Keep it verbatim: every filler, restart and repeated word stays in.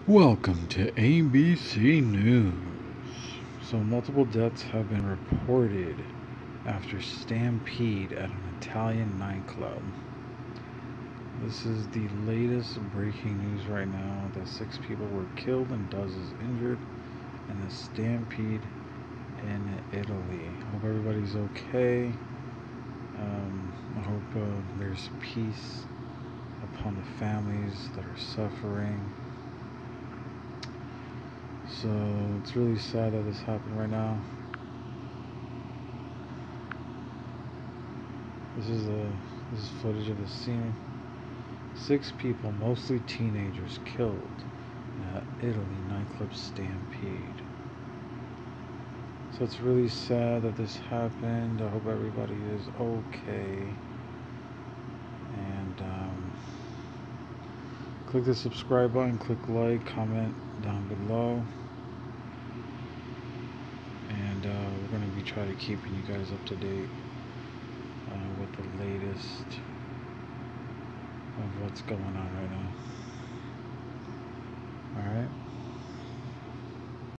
Welcome to A B C News. So, multiple deaths have been reported after Stampede at an Italian nightclub. This is the latest breaking news right now that six people were killed and dozens injured in a stampede in Italy. I hope everybody's okay. Um, I hope uh, there's peace upon the families that are suffering. So it's really sad that this happened right now. This is a this is footage of the scene. Six people, mostly teenagers, killed at Italy nightclub stampede. So it's really sad that this happened. I hope everybody is okay. And um, click the subscribe button, click like, comment down below. And uh, we're going to be trying to keeping you guys up to date uh, with the latest of what's going on right now.